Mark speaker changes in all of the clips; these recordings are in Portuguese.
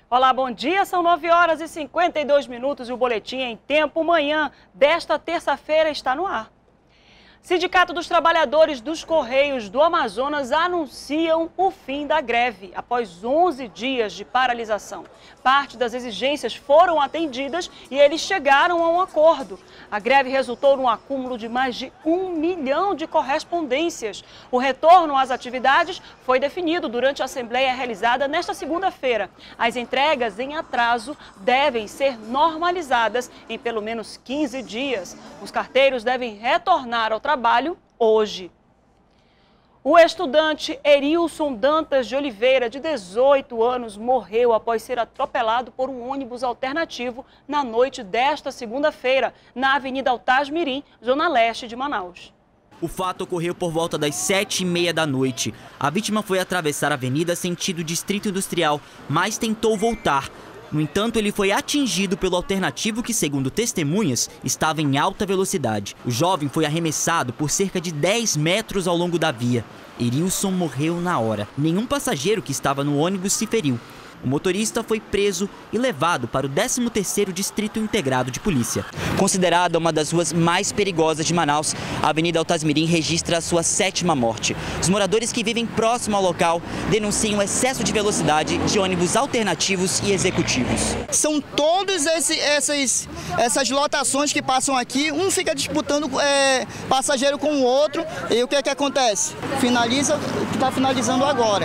Speaker 1: Olá, bom dia. São 9h52 e o Boletim em Tempo Manhã desta terça-feira está no ar. Sindicato dos Trabalhadores dos Correios do Amazonas anunciam o fim da greve após 11 dias de paralisação. Parte das exigências foram atendidas e eles chegaram a um acordo. A greve resultou num acúmulo de mais de 1 milhão de correspondências. O retorno às atividades foi definido durante a assembleia realizada nesta segunda-feira. As entregas em atraso devem ser normalizadas em pelo menos 15 dias. Os carteiros devem retornar ao trabalho hoje. O estudante Erilson Dantas de Oliveira, de 18 anos, morreu após ser atropelado por um ônibus alternativo na noite desta segunda-feira, na Avenida Altasmirim, zona leste de Manaus.
Speaker 2: O fato ocorreu por volta das 7h30 da noite. A vítima foi atravessar a avenida sentido Distrito Industrial, mas tentou voltar. No entanto, ele foi atingido pelo alternativo que, segundo testemunhas, estava em alta velocidade. O jovem foi arremessado por cerca de 10 metros ao longo da via. Erilson morreu na hora. Nenhum passageiro que estava no ônibus se feriu. O motorista foi preso e levado para o 13º Distrito Integrado de Polícia. Considerada uma das ruas mais perigosas de Manaus, a Avenida Altasmirim registra a sua 7ª morte. Os moradores que vivem próximo ao local denunciam excesso de velocidade de ônibus alternativos e executivos.
Speaker 3: São todas essas lotações que passam aqui, um fica disputando passageiro com o outro, e o que é que acontece? Finaliza o que está finalizando agora.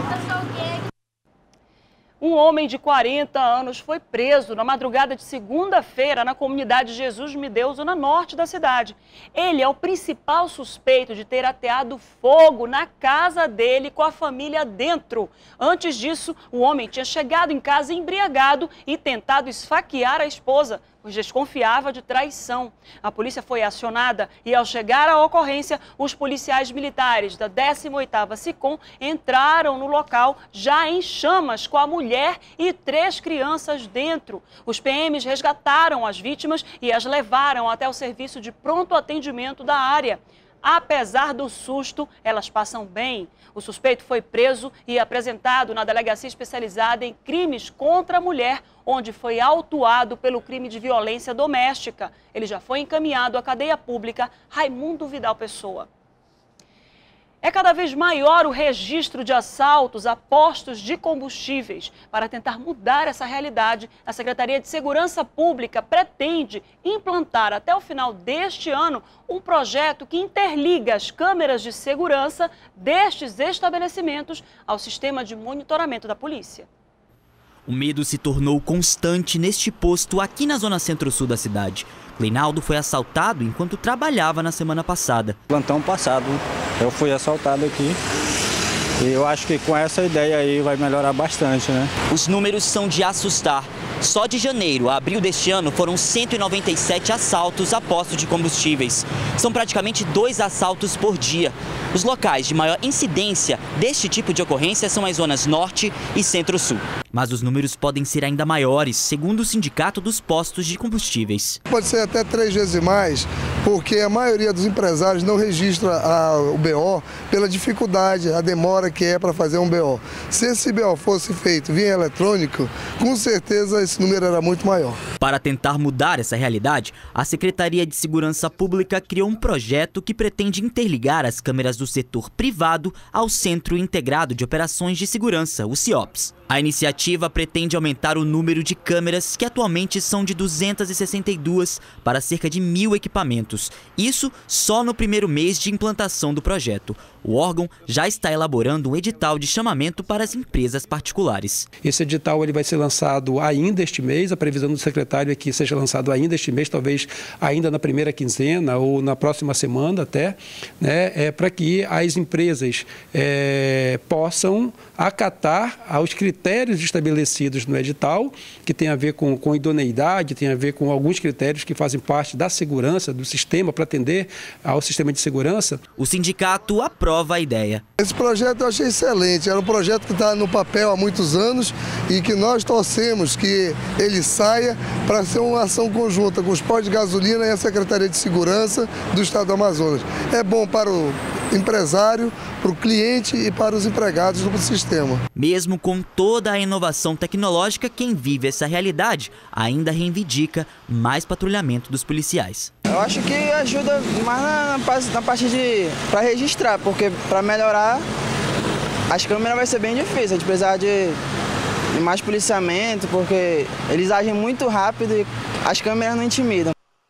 Speaker 1: Um homem de 40 anos foi preso na madrugada de segunda-feira na comunidade Jesus Me Deu, zona norte da cidade. Ele é o principal suspeito de ter ateado fogo na casa dele com a família dentro. Antes disso, o homem tinha chegado em casa embriagado e tentado esfaquear a esposa, pois desconfiava de traição. A polícia foi acionada e, ao chegar à ocorrência, os policiais militares da 18ª SICOM entraram no local já em chamas com a mulher e 3 crianças dentro. Os PMs resgataram as vítimas e as levaram até o serviço de pronto atendimento da área. Apesar do susto, elas passam bem. O suspeito foi preso e apresentado na delegacia especializada em crimes contra a mulher, onde foi autuado pelo crime de violência doméstica. Ele já foi encaminhado à cadeia pública Raimundo Vidal Pessoa. É cada vez maior o registro de assaltos a postos de combustíveis. Para tentar mudar essa realidade, a Secretaria de Segurança Pública pretende implantar até o final deste ano um projeto que interliga as câmeras de segurança destes estabelecimentos ao sistema de monitoramento da polícia.
Speaker 2: O medo se tornou constante neste posto aqui na zona centro-sul da cidade. Cleinaldo foi assaltado enquanto trabalhava na semana passada.
Speaker 4: Plantão passado, eu fui assaltado aqui. E eu acho que com essa ideia aí vai melhorar bastante, né?
Speaker 2: Os números são de assustar. Só de janeiro a abril deste ano foram 197 assaltos a postos de combustíveis. São praticamente 2 assaltos por dia. Os locais de maior incidência deste tipo de ocorrência são as zonas norte e centro-sul. Mas os números podem ser ainda maiores, segundo o Sindicato dos Postos de Combustíveis.
Speaker 5: Pode ser até 3 vezes mais, porque a maioria dos empresários não registra o BO pela dificuldade, a demora que é para fazer um BO. Se esse BO fosse feito via eletrônico, com certeza esse número era muito maior.
Speaker 2: Para tentar mudar essa realidade, a Secretaria de Segurança Pública criou um projeto que pretende interligar as câmeras do setor privado ao Centro Integrado de Operações de Segurança, o CIOPS. A iniciativa pretende aumentar o número de câmeras, que atualmente são de 262, para cerca de 1.000 equipamentos. Isso só no primeiro mês de implantação do projeto. O órgão já está elaborando um edital de chamamento para as empresas particulares.
Speaker 6: Esse edital ele vai ser lançado ainda este mês, a previsão do secretário é que seja lançado ainda este mês, talvez ainda na primeira quinzena ou na próxima semana até, né, para que as empresas possam acatar aos critérios estabelecidos no edital, que tem a ver com idoneidade, tem a ver com alguns critérios que fazem parte da segurança, do sistema, para atender ao sistema de segurança.
Speaker 2: O sindicato aprova a ideia.
Speaker 5: Esse projeto eu achei excelente, era um projeto que está no papel há muitos anos e que nós torcemos que ele saia para ser uma ação conjunta com os postos de gasolina e a Secretaria de Segurança do Estado do Amazonas. É bom para o empresário, para o cliente e para os empregados do sistema.
Speaker 2: Mesmo com toda a inovação tecnológica, quem vive essa realidade ainda reivindica mais patrulhamento dos policiais.
Speaker 7: Eu acho que ajuda mais na parte para registrar, porque para melhorar as câmeras vai ser bem difícil. A gente precisa de mais policiamento, porque eles agem muito rápido e as câmeras não intimidam.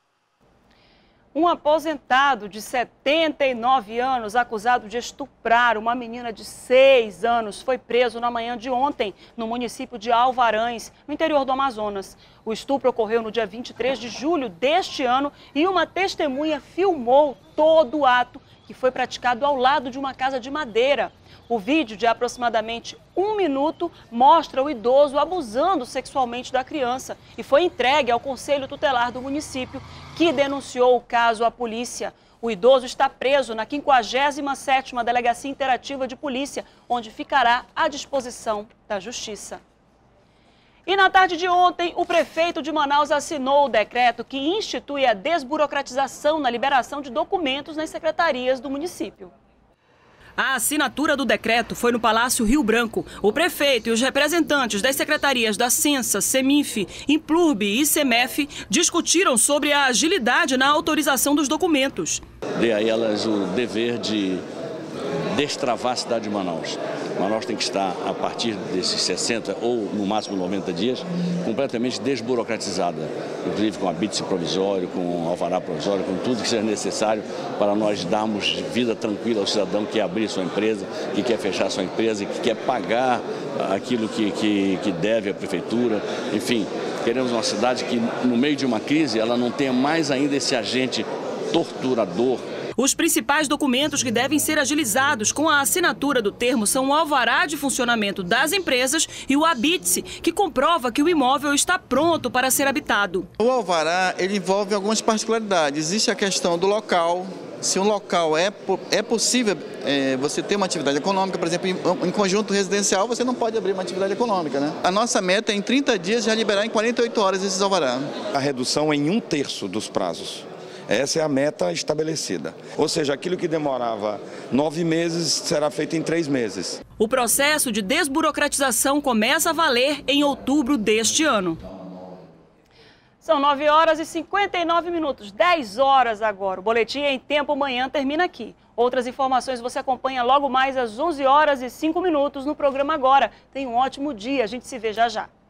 Speaker 1: Um aposentado de 79 anos, acusado de estuprar uma menina de 6 anos, foi preso na manhã de ontem, no município de Alvarães, no interior do Amazonas. O estupro ocorreu no dia 23 de julho deste ano e uma testemunha filmou todo o ato, que foi praticado ao lado de uma casa de madeira. O vídeo, de aproximadamente 1 minuto, mostra o idoso abusando sexualmente da criança e foi entregue ao Conselho Tutelar do município, que denunciou o caso à polícia. O idoso está preso na 57ª Delegacia Interativa de Polícia, onde ficará à disposição da Justiça. E na tarde de ontem, o prefeito de Manaus assinou o decreto que institui a desburocratização na liberação de documentos nas secretarias do município. A assinatura do decreto foi no Palácio Rio Branco. O prefeito e os representantes das secretarias da Censa, Seminf, Implurb e Semef discutiram sobre a agilidade na autorização dos documentos.
Speaker 8: Dê a elas o dever de destravar a cidade de Manaus. Manaus tem que estar, a partir desses 60 ou no máximo 90 dias, completamente desburocratizada, inclusive com habite provisório, com alvará provisório, com tudo que seja necessário para nós darmos vida tranquila ao cidadão que quer abrir sua empresa, que quer fechar sua empresa, que quer pagar aquilo que deve à prefeitura. Enfim, queremos uma cidade que, no meio de uma crise, ela não tenha mais ainda esse agente torturador.
Speaker 1: Os principais documentos que devem ser agilizados com a assinatura do termo são o alvará de funcionamento das empresas e o habite, que comprova que o imóvel está pronto para ser habitado.
Speaker 9: O alvará, ele envolve algumas particularidades. Existe a questão do local. Se um local é possível você ter uma atividade econômica, por exemplo, em conjunto residencial, você não pode abrir uma atividade econômica, né? A nossa meta é em 30 dias já liberar em 48 horas esses alvará.
Speaker 10: A redução é em 1/3 dos prazos. Essa é a meta estabelecida. Ou seja, aquilo que demorava 9 meses será feito em 3 meses.
Speaker 1: O processo de desburocratização começa a valer em outubro deste ano. São 9h59, 10 horas agora. O Boletim em Tempo Manhã termina aqui. Outras informações você acompanha logo mais às 11h05 no programa Agora. Tenha um ótimo dia, a gente se vê já já.